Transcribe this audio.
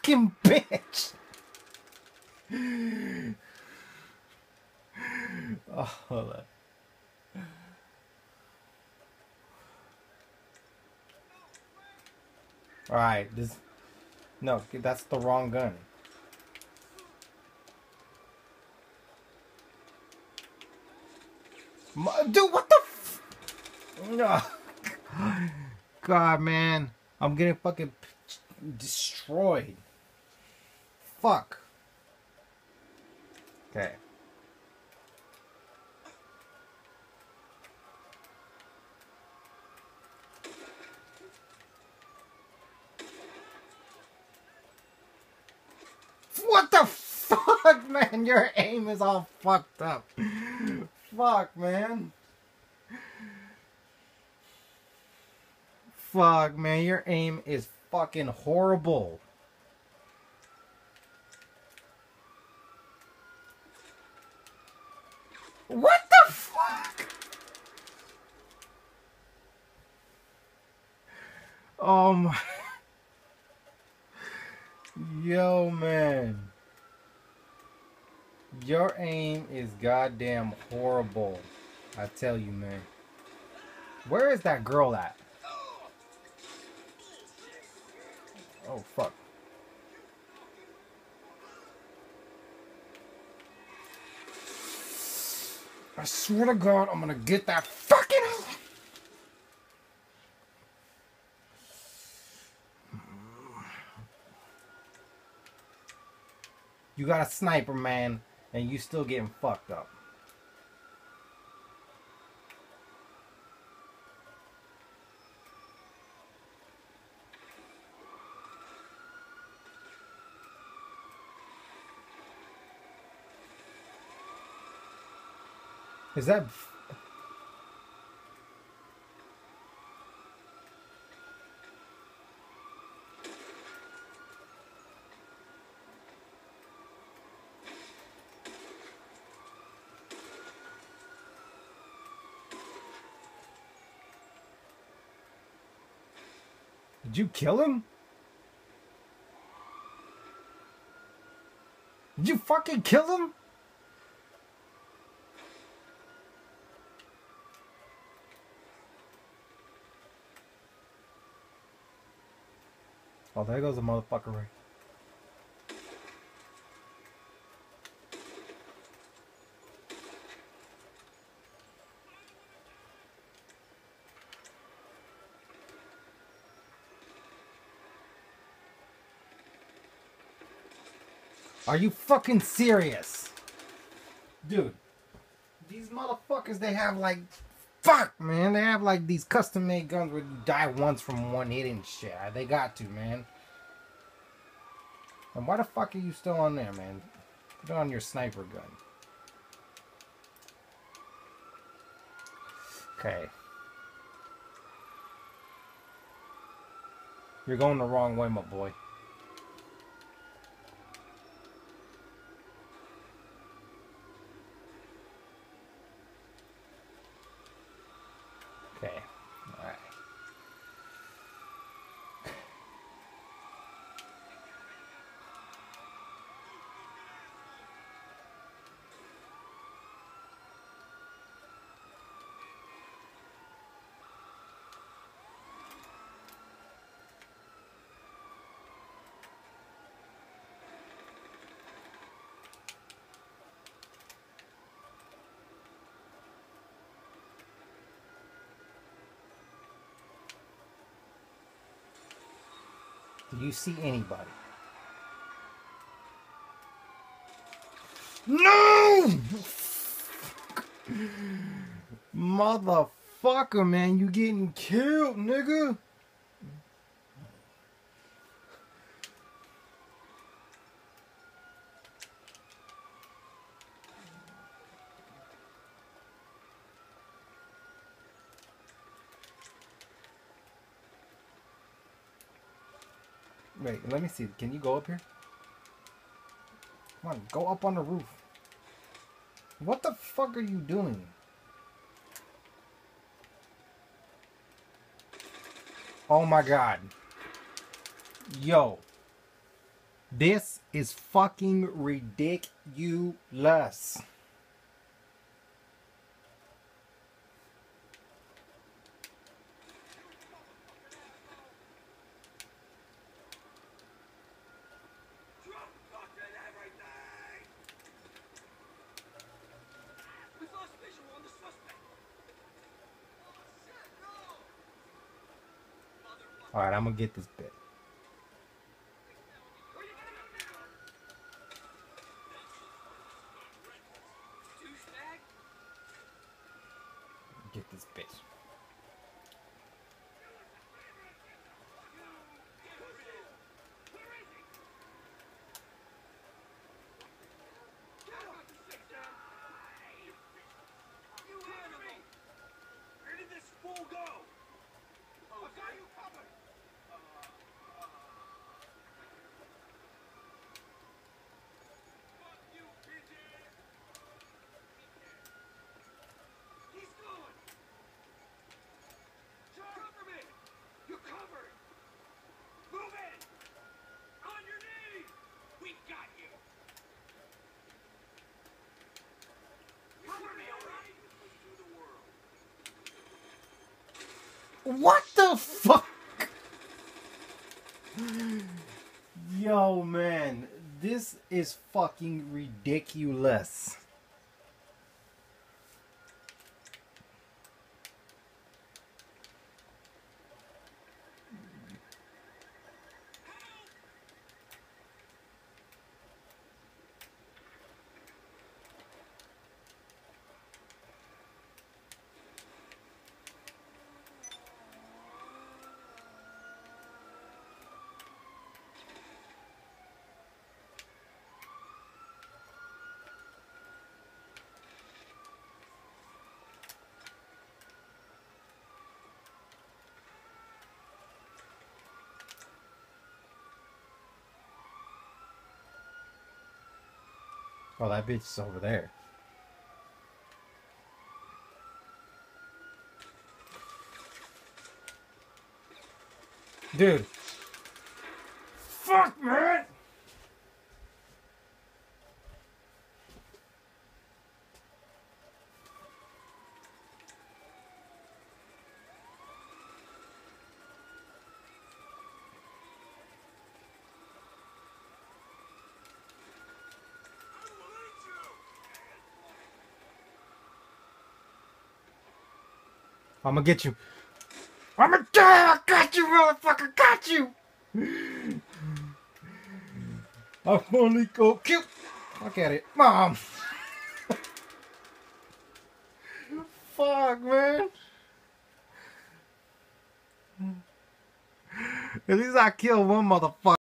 fucking bitch. Oh, hold on. Alright, this... No, that's the wrong gun. Dude, what the f... God, man. I'm getting fucking destroyed. Fuck. Okay. What the fuck, man? Your aim is all fucked up. Fuck, man. Fuck, man. Your aim is fucking horrible. What the fuck? Oh my... Yo, man. Your aim is goddamn horrible. I tell you, man. Where is that girl at? Oh, fuck. I swear to God, I'm gonna get that fucking... You got a sniper, man, and you still getting fucked up. Is that... Did you kill him? Did you fucking kill him? Oh, there goes the motherfucker right. Are you fucking serious? Dude, these motherfuckers, they have like... Fuck, man. They have like these custom-made guns where you die once from one hit and shit. They got to, man. And why the fuck are you still on there, man? Put on your sniper gun. Okay. You're going the wrong way, my boy. Okay. Alright. Do you see anybody? No! Motherfucker, man, you getting killed, nigga. Wait, let me see. Can you go up here? Come on, go up on the roof. What the fuck are you doing? Oh my god. Yo. This is fucking ridiculous. Alright, I'm gonna get this bit. Get this bitch. Where did this fool go? I got you covered. Fuck you, pigeon. He's gone. Cover me. You're covered. Move in. On your knees. We got you. Cover me, all right? To the world. What the fuck? Yo, man, this is fucking ridiculous. Oh, that bitch is over there. Dude. Fuck, man! I'm gonna get you. I'm gonna die! I got you, motherfucker! Got you! I'm only go cute. Look at it, Mom. Fuck, man. At least I killed one motherfucker.